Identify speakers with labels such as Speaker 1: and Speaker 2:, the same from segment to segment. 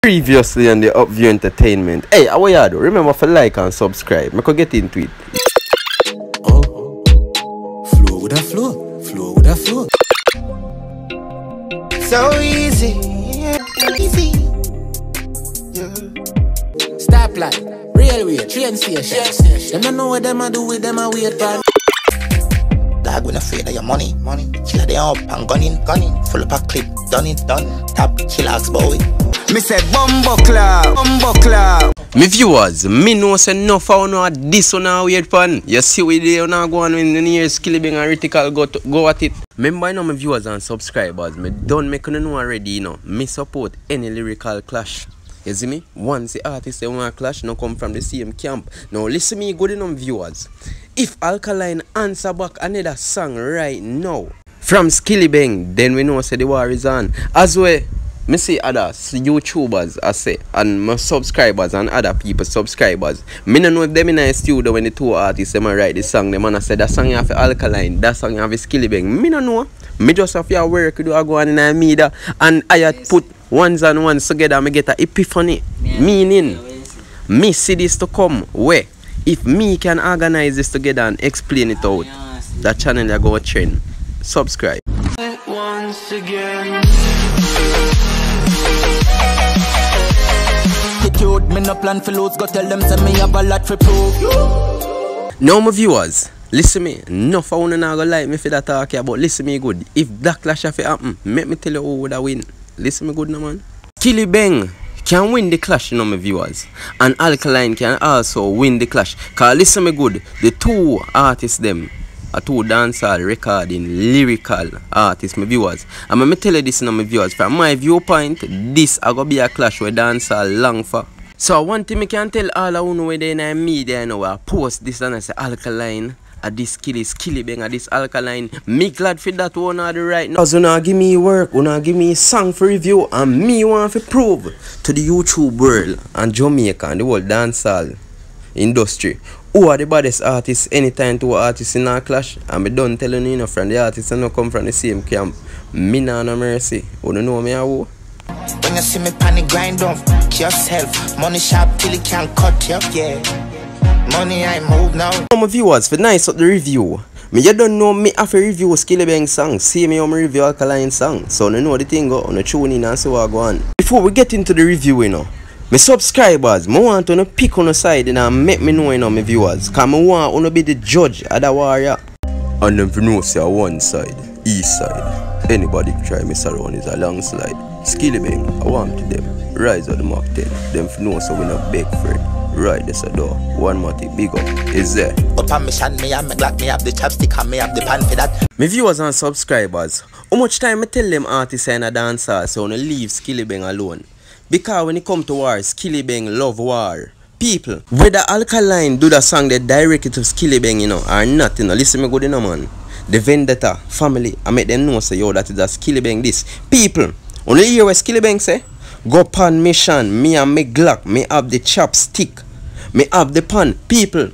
Speaker 1: Previously on the Upview Entertainment. Hey, how you do? Remember to like and subscribe. I could get into it.
Speaker 2: Oh, flow with a flow, flow with a flow.
Speaker 3: So easy, easy.
Speaker 2: Stoplight, railway, train station. Them don't know what them a do with them a wait pan.
Speaker 3: Dog, when afraid of your money. Killer they up and gunning. Full up a clip, done. Tap, chillax, boy.
Speaker 2: Me say bumbo club.
Speaker 1: Me viewers, me know say no for no this one a weird pan. You see we there now go on when the near Skillibeng and Ritical go at it. Remember now my viewers and subscribers, me don't make no know already, you know. Me support any lyrical clash. You see me? Once the artist they want clash, no come from the same camp. Now listen me good enough viewers. If Alkaline answer back another song right now from Skillibeng, then we know say the war is on. As well, me see other YouTubers I say and my subscribers and other people's subscribers. Me no know if them in a studio when the two artists them write the song. Them man say that song you have Alkaline, that song you have Skillibeng. Me no know. Me just have your work do I go on in a media and I put ones and ones together. Me get a epiphany meaning. Me see this to come where if me can organize this together and explain it out, that channel I go trend. Subscribe. Once again.
Speaker 2: Me no plan for loads, go tell them say me have a lot for proof.
Speaker 1: Now my viewers, listen me. No for one not gonna like me for that talk here, but listen me good. If that clash have happen, make me tell you who would I win. Listen me good now man. Skillibeng can win the clash, you know my viewers. And Alkaline can also win the clash. Cause listen me good, the two artists them are two dancehall, recording, lyrical artists, my viewers. And let me tell you this now my viewers, from my viewpoint, this are gonna be a clash with dancehall long for. So one thing I can tell all of you know in the media, you know, I post this and I say Alkaline, this Skillibeng, this Alkaline. Me glad for that one the right now. Because you know give me work, you know give me song for review, and me want to prove to the YouTube world and Jamaica and the whole dancehall industry who are the baddest artists anytime two artists in a clash. And I don't tell you enough from the artists and not come from the same camp. Me nah no mercy. You don't know me how.
Speaker 3: When you see me panic grind, don't fuck yourself. Money sharp till it can't cut you, yeah. Money I move now.
Speaker 1: My viewers, for nice up the review. Me you don't know me have to review Skillibeng song. See me how me review Alkaline song. So you know the thing go on the tune in and see what go on. Before we get into the review, you know, my subscribers, I want to pick on the side and make me know, you know, my viewers. Cause I want to be the judge of the warrior. And them for know say one side, east side. Anybody try me surround is a long slide. Skillibeng, I want to them. Rise of the Mark 10. Them for know so we not beg for it. Right, there's a door. ONEMATTIKVEVO big up. Is there?
Speaker 3: Up on mission, me have me Glock, me have the chopstick and me have the pan for that.
Speaker 1: My viewers and subscribers, how much time I tell them artists in a dancer so I leave Skillibeng alone? Because when it come to war, Skillibeng love war. People, whether Alkaline do the song that directly to Skillibeng, you know, or not, you know, listen me good, you know, man. The vendetta, family, I make them know say, yo, that is a Skillibeng this. People, only hear what Skillibeng say? Go pan mission, me and me Glock, me have the chopstick, me have the pan. People,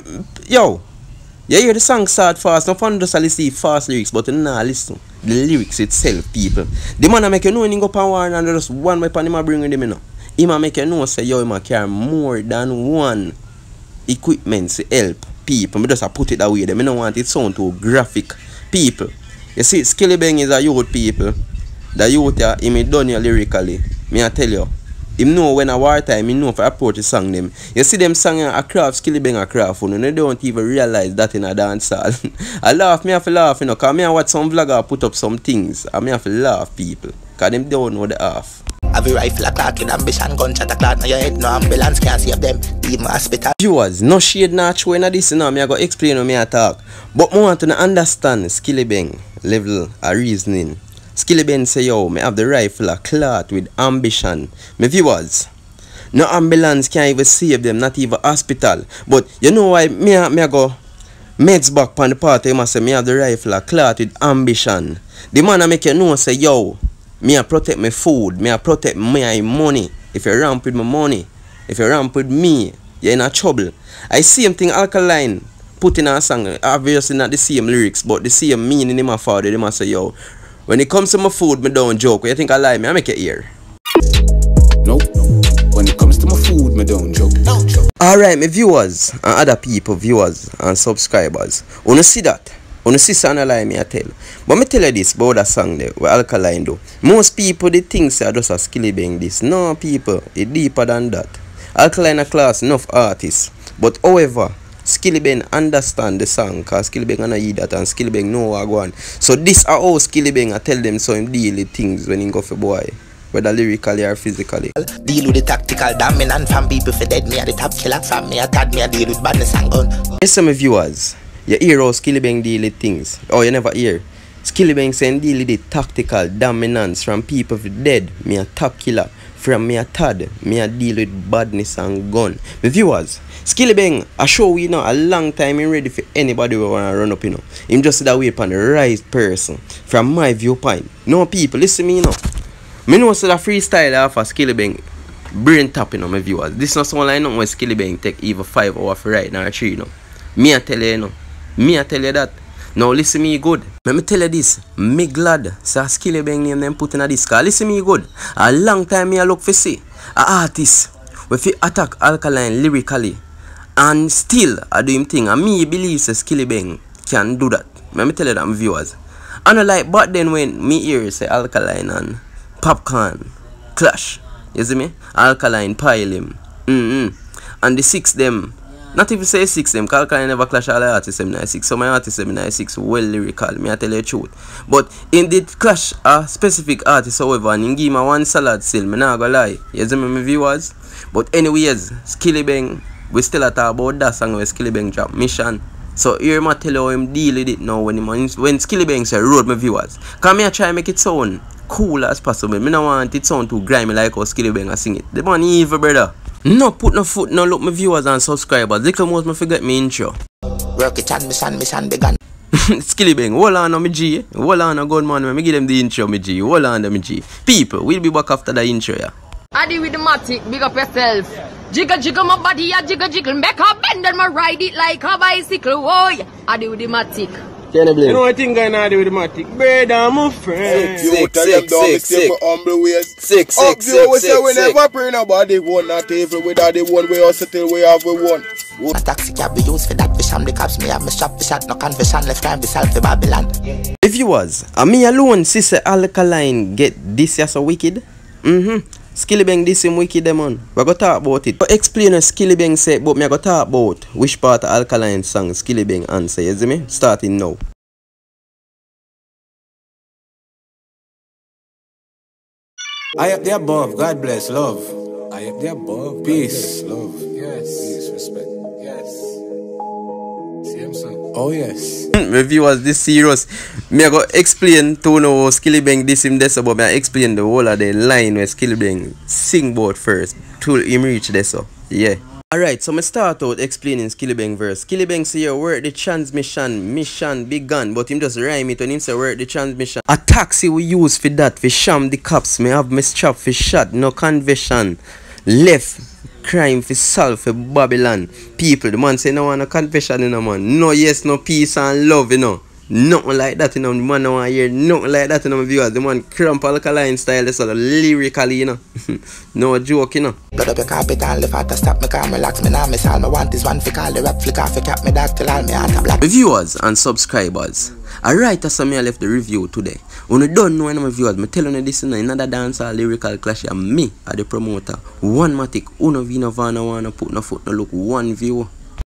Speaker 1: yo, you hear the song start fast, no fun just listen fast lyrics, but you nah listen the lyrics itself, people. The man make you know when he go pan war and just one weapon him a bring with him, you know. He make you know say, yo, he carry more than one equipment to help people. Me just put it that way, them I don't want it sound too graphic, people. You see, Skillibeng is a youth, people. The youth he may done you lyrically. Me I tell you, him know when a wartime, he know for approach the song them. You see them song a craft, Skillibeng a craft, and they don't even realize that in a dancehall. I laugh, me have to laugh, you know, because me I watch some vlogger put up some things, and me have to laugh, people, because them don't know the half.
Speaker 3: Have a rifle a clock with ambition, gunshot a clock on your head, no ambulance can't save them, even hospital.
Speaker 1: Viewers, no shade not show in this, you know, me I go explain how me I talk. But I want to understand Skillibeng level of reasoning. Skillibeng say, yo, me have the rifle a cloth with ambition. My viewers, no ambulance can't even save them, not even hospital. But you know why me I go meds back on the party, I must say me have the rifle a cloth with ambition. The man I make you know say, yo, me I protect my food, me I protect my money. If you ramp with my money, if you ramp with me, you're in a trouble. I same thing Alkaline put in a song, obviously not the same lyrics, but the same meaning in my father. They must say, yo, when it comes to my food, me don't joke. You think I lie me? I make it here.
Speaker 2: Nope.
Speaker 1: Alright, my viewers and other people, viewers and subscribers. Wanna see that? Wanna see something like me I tell. But me tell you this about that song there, where Alkaline do. Most people they think say just a Skillibeng this. No people, it's deeper than that. Alkaline a class enough artists. But however, Skillibeng understand the song cause Skillibeng gonna hear that and Skillibeng know what go on. So this are how Skillibeng I tell them so him deal with things when he go for boy. Whether lyrically or physically.
Speaker 3: Deal with the tactical dominant from people for dead. Me at the top killer from me. I thought me I deal with badness and gun.
Speaker 1: Yes, some viewers, you hear how Skillibeng deal with things. Oh, you never hear. Skillibeng saying deal with the tactical dominance from people for dead. Me a top killer. From me a tad. Me a deal with badness and gun. My viewers, Skillibeng, I show we know a long time him ready for anybody who wanna run up, you know. Him just that way upon the right person. From my viewpoint. No people, listen me, you know. Me know so the freestyle off of Skillibeng brain tapping on my viewers. This not someone like nothing when Skillibeng take even 5 hours for right now or 3, you know. Me I tell you, you know. Me I tell you that. Now listen me good. Let me tell you this. Me glad so Skillibeng name them put in a disc. Listen me good. A long time me I look for see a artist if he attack Alkaline lyrically and still I do him thing. And me believe say Skillibeng can do that. Let me tell you that, my viewers. I know like but then when me hear say Alkaline and Popcorn clash, you see me? Alkaline pile him. And the 6 them, not even say 6 them, because Alkaline never clash all the artists them 6. So my artists them 6 well lyrical, me I tell you the truth. But in the clash a specific artist, however, and in give me one salad still, me not gonna lie. You see me, my viewers? But anyways, Skillibeng, we still talk about that song where Skillibeng drop Mission. So here I tell you how him deal with it now when Skillibeng say road, my viewers. Cause me I try make it sound cool as possible. Me no want it sound too grimy like how Skillibeng a sing it. The man evil, brother. No put no foot, no look my viewers and subscribers. Little most me forget me intro.
Speaker 3: Work it and mission begun.
Speaker 1: Skillibeng, hold on me G. Hold on a good man, me give them the intro me G. Hold on me G. People, we'll be back after the intro, yeah.
Speaker 4: Adi with the matic, big up yourself. Jiggle jiggle my body, yeah, jiggle jiggle. Make a bend and my ride it like a bicycle. Oh yeah, Adi with the matic.
Speaker 5: You know what thing going on with the matic? Brother, my friend.
Speaker 1: Sick.
Speaker 5: We never pray nobody one, not even without the one we also till we have a one.
Speaker 3: A taxi cab be used for that. We sham the cops, me have me shop the shot. No confession, left time, self for Babylon.
Speaker 1: If you was, and me alone, sister Alkaline get this year so wicked. Skillibeng this him wicked them on. We go talk about it. But explain what Skillibeng said, but me go talk about which part of Alkaline song Skillibeng answer, you see me? Starting now.
Speaker 6: I up the above, God bless, love. I up the above, peace, love. Yes. Peace, respect. Yes. Same song. Oh yes.
Speaker 1: My viewers, this serious. Me I go explain to know Skillibeng this him this, but me I explain the whole of the line where Skillibeng sing about first till him reach this so. Yeah. Alright, so me start out explaining Skillibeng verse. Skillibeng say your work the transmission, mission begun, but him just rhyme it when him say work the transmission. A taxi we use for that, for sham the cops, me have me strap for shot, no conviction. Left crime for solve for Babylon. People, the man say no want a confession, you know, man. No yes, no peace and love, you know. Nothing like that, you know. The man don't want to hear nothing like that, you know, my viewers. The man cramp Alkaline style, that's all lyrically, you know. No joke, you know.
Speaker 3: Blood up your carpet and live out to stop me, calm, relax me now, miss all me want is one for call the rap flick off, you cap me dark till all me heart a black.
Speaker 1: Viewers and subscribers, alright, that's how me I left the review today. When you don't know any of my viewers, I tell you this is another dancehall lyrical clash and me are the promoter. ONEMATTIK, uno vino vana wanna put no foot no look one view.